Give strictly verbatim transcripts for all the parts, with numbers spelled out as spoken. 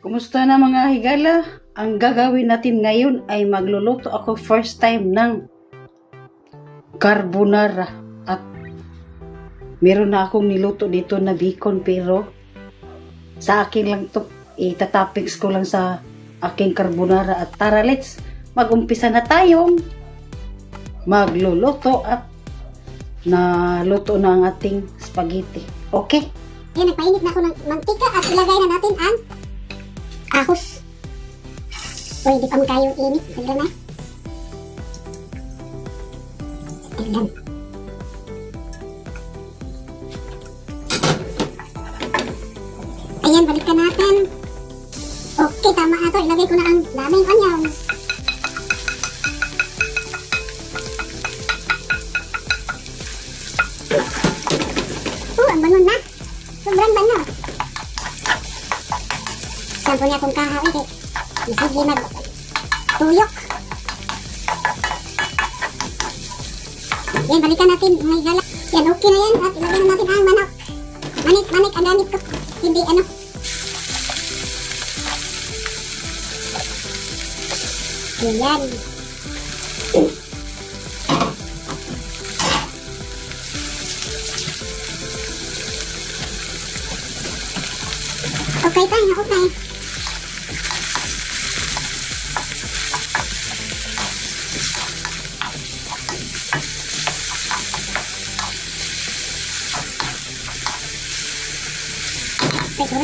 Kumusta na mga higala? Ang gagawin natin ngayon ay magluluto ako first time ng carbonara. At meron na akong niluto dito na bacon pero sa akin lang to. Itatoppings ko lang sa aking carbonara. At tara, let's mag-umpisa na tayong magluluto at naluto na ang ating spaghetti. Okay? Yan, nagpainit na ako ng mantika at ilagay na natin ang ahos. Uy, di pa mo kayong init. Tignan na. Tignan. Ayan, balikan natin. Okay, tama na to. Ilagay ko na ang daming onion. Oh, ang bangon na. Sobrang bango. Sampo niya akong kahawin eh. Sige mag-tuyok. Yan, balikan natin mga higala. Yan, okay na yan. At ilagay na natin ang manok. Manik, manik ang gamit ko. Hindi ano. Ayan. Okay tayo, okay. Okay, sorry.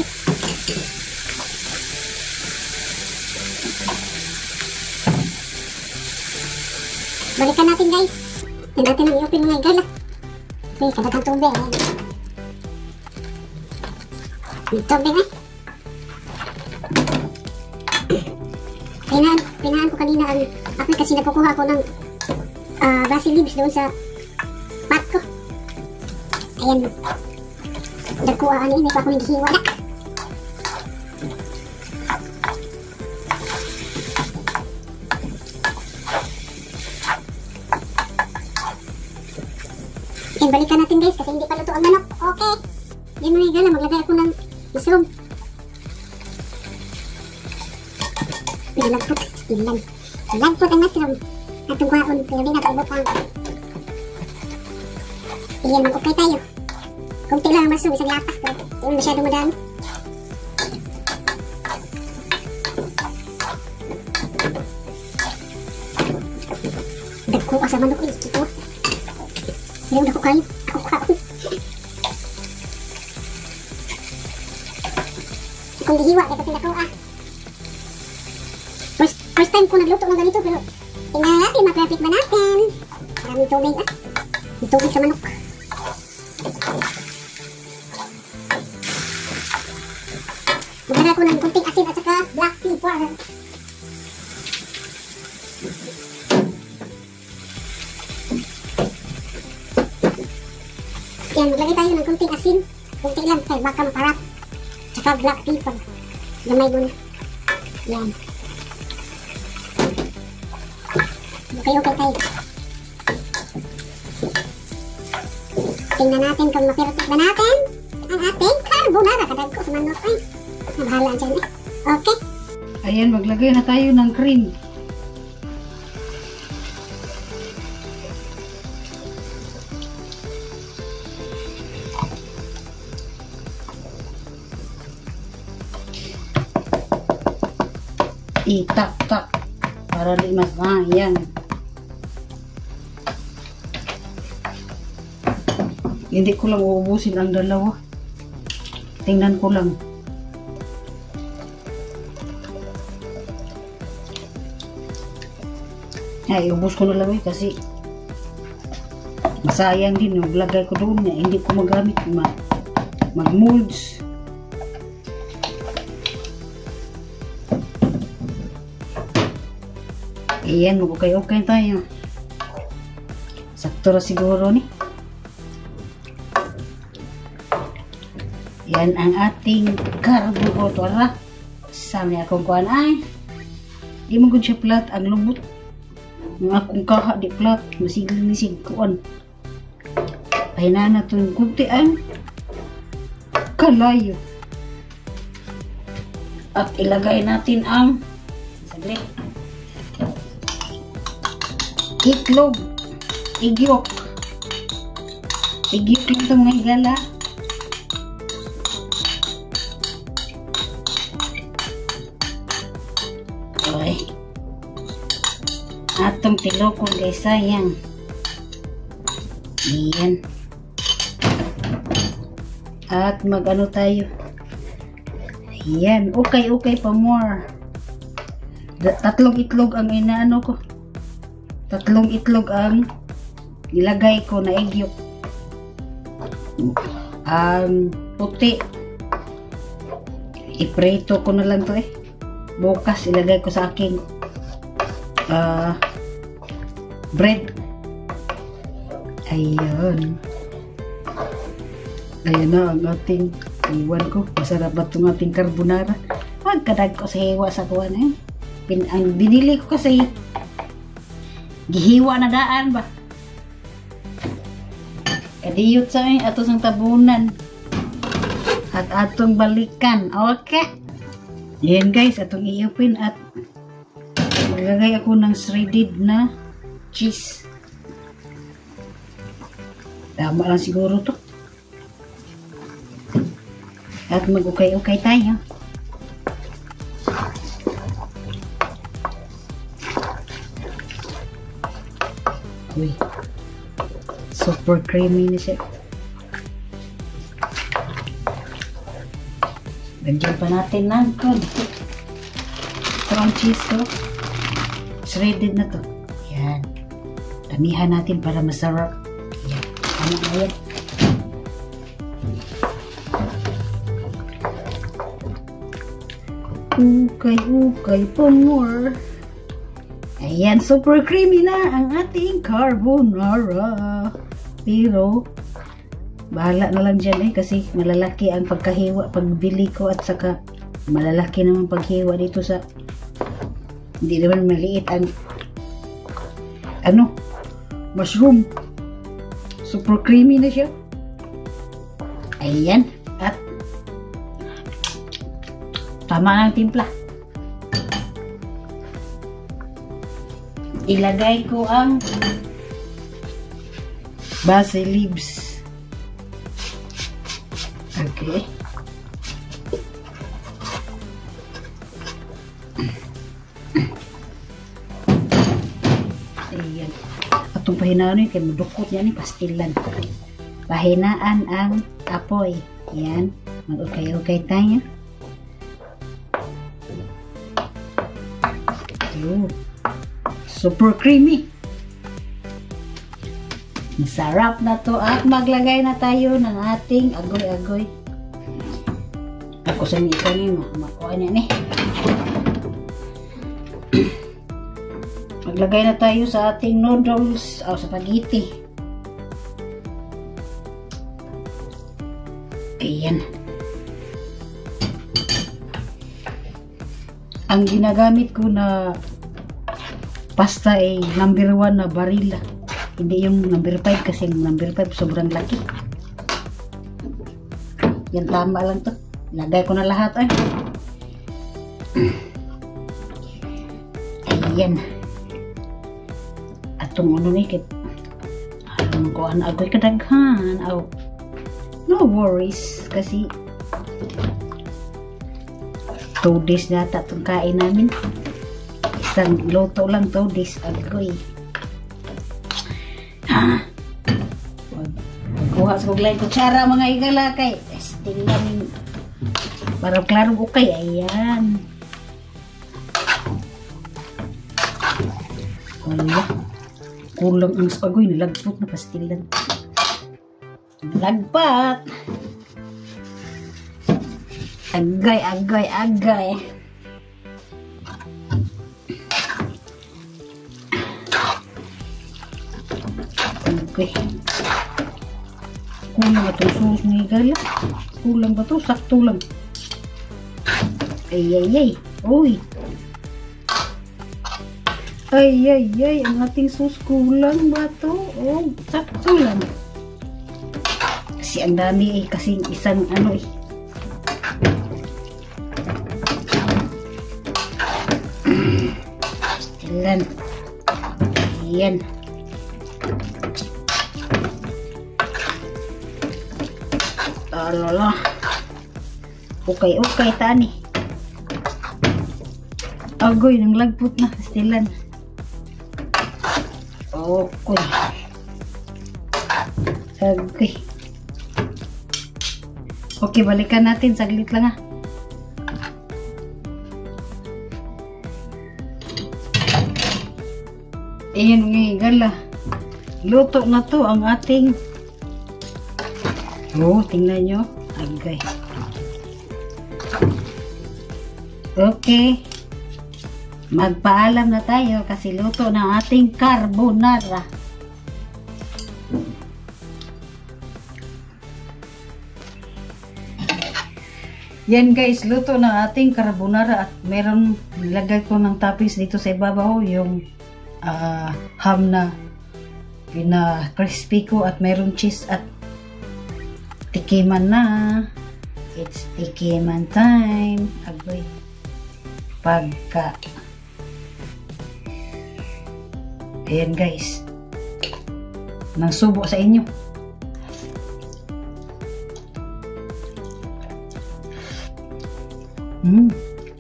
Balikan natin guys. Yan natin ang i-open mga higala. Okay, kadagang tubig. May tubig eh. Pinahan, pinahan ko kanina ang ako kasi nagkukuha ako ng uh, basil leaves doon sa pot ko. Ayan. Nagkuha ano yun, may pa ako naghihiwa na. Ayan, balikan natin guys kasi hindi pa luto ang manok. Okay. Yan mga higala, maglagay ako ng mushroom. Nalagpot. Ilan. Nalagpot ang mushroom. Atong kwaon. Kaya di nakaubot ang. Iyan, mag-okay tayo. Kunti lang ang mushroom. Isang lata. Hindi masyadong madami. Dagko ka sa manok. Ito. Hindi mo dako kayo. Ako kwaon. Kung dihiwa, kaya pati dako ah. First, first time ko nagluto ng ganito pero tingnan natin, ma-perfect ba natin? Maraming tubig ah. May tubig sa manok. Magdala ko ng kunting asin at saka black pepper. Yan, maglagay tayo ng kunting asin. Kunti lang, kaya baka maparap. Saka black pepper. Gamay muna. Yan. Okay, okay tayo. Tingnan natin kung ma-perfect ba natin ang ating carbonara. Kadag ko sa manok ay. Nabahala dyan eh. Okay. Ayan, maglagay na tayo ng cream. Itak-tak para di mas ayan. Hindi ko lang uubusin ang dalawa. Tingnan ko lang. Ay, ubus ko na lang eh kasi masayang din. Maglagay ko doon na hindi ko magamit. Mag-molds. Ayan, mag-okay-okay tayo. Sakto na siguro ni. Yan ang ating carbonara. Sami akong kuhan ay. Di mo gud siya plat ang lubot. Ang akong kaha di plat. Masigil-nisig kuhan. Pahinaan na ito yung kunti ang kalayo. At ilagay natin ang saglit. Itlog. Igyok. Igyok lang ito mga higala. Okay. Atong tilokon guys, sayang. Ayan. At mag-ano tayo. Ayan. Okay, okay pa more. Tatlong itlog ang inaano ko. Tatlong itlog ang ilagay ko na igyok. Ang puti. Iprito ko na lang to eh. Bukas ilagay ko sa aking uh, bread. Ayan. Ayan na ang ating iwan ko. Masarap ba itong ating carbonara? Magkadag ko sa hiwa sa kuwan eh. Pin ang binili ko kasi gihiwa na daan ba? Kadiyot sa eh. Atos ang tabunan. At atong balikan. Okay. Ayan guys. Atong i-open at maglagay ako ng shredded na cheese. Tama lang siguro to. At mag-ukay-ukay tayo. Uy. Super creamy na siya. Lagyan pa natin ng konti. Ito ang cheese ko. Shredded na to. Yan. Damihan natin para masarap. Yan. Ano na yan? Ukay-ukay pa more. Ayan, super creamy na ang ating carbonara. Pero, bahala na lang dyan eh, kasi malalaki ang pagkahiwa, pagbili ko at saka malalaki naman paghiwa dito sa, hindi naman maliit ang, ano, mushroom. Super creamy na siya. Ayan, at tama ng timpla. Ilagay ko ang basil leaves. Okay. Ayan. Atong pahinaan yun, kaya madukot yan, pastilan. Pahinaan ang apoy. Ayan. Mag-okay-okay tayo. Ooh. Super creamy. Masarap na to at maglagay na tayo ng ating agoy-agoy. Ako sa nika niyo, makuha niya eh. Maglagay na tayo sa ating noodles o spaghetti. Ayan. Ang ginagamit ko na pasta ay number one na Barilla. Hindi yung number five kasi yung number five sobrang laki. Yan tama lang to. Lagay ko na lahat ay. Ayan. Atong ano ni kit. Atong kuan agoy kadaghan. Oh. No worries kasi two days na tatong kain namin. Isang luto lang to, this agoy. Ha? Magkuha sa kuglay kutsara mga igala kay still lang para klaro okay. Ayan. Wala. Kulang ang agoy, nilagpot na pastilan. Lagpat. Agay, agay, agay. Okay. Kulang ba itong sauce ni Gala? Kulang ba ito? Sakto lang. Ay, ay, ay. Uy. Ay, ay, ay. Ang ating sauce kulang ba ito? Oh, sakto lang. Kasi ang dami eh. Kasi isang ano eh. Stilan. Ayan. Alala. Okay, okay, tani. Agoy, nang lagpot na. Stilan. Okay. Okay. Okay, balikan natin. Saglit lang ah. Ayan mga higala. Luto na to ang ating. Oh, tingnan nyo. Agay. Okay. Magpaalam na tayo kasi luto na ating carbonara. Yan guys, luto na ating carbonara at meron nilagay ko ng toppings dito sa ibabaw yung uh, ham na pina-crispy ko at meron cheese at tikiman na. It's tikiman time. Agoy. Pagka. Ayan guys. Nang subo sa inyo. Hmm.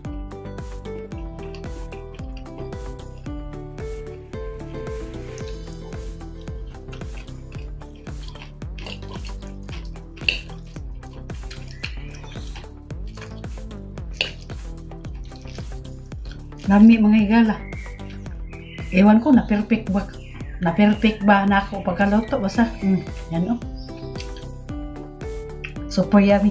Lami mga higala. Ewan ko na perfect ba na perfect ba na ako pagkaluto basta. Mm, yan oh. Super yummy.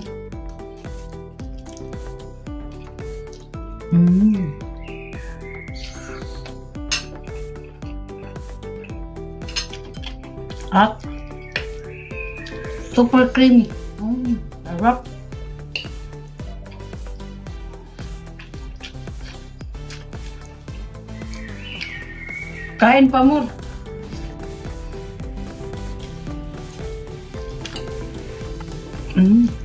Mm. At super creamy. Mm, sarap. Kain pa mo. Mm.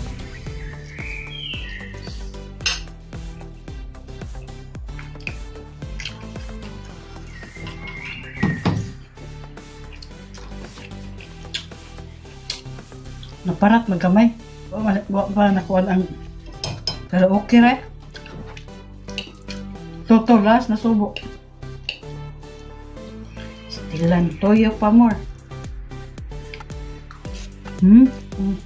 Naparat magkamay. Wala pa nakuha ang pero okay ra. Toto last na subo. Stilan toyo pa more. Hmm? Hmm.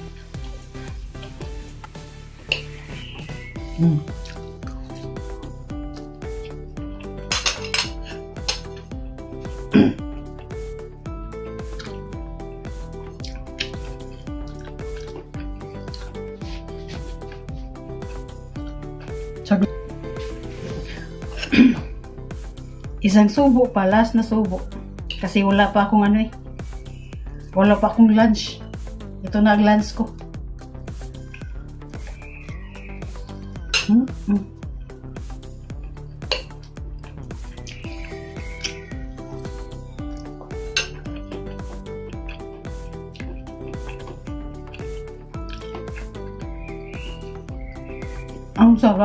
Hmm. Isang subo pa, last na subo. Kasi wala pa akong ano eh. Wala pa akong lunch. Ito na ang lunch ko. Hmm? Hmm. Ang sarap.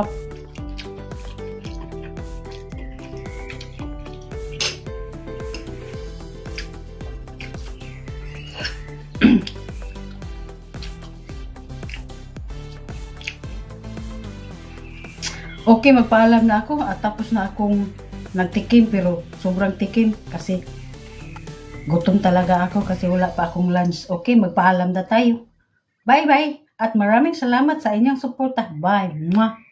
Okay, magpaalam na ako at tapos na akong nagtikim pero sobrang tikim kasi gutom talaga ako kasi wala pa akong lunch. Okay, magpaalam na tayo. Bye bye at maraming salamat sa inyong suporta. Bye. Mwah.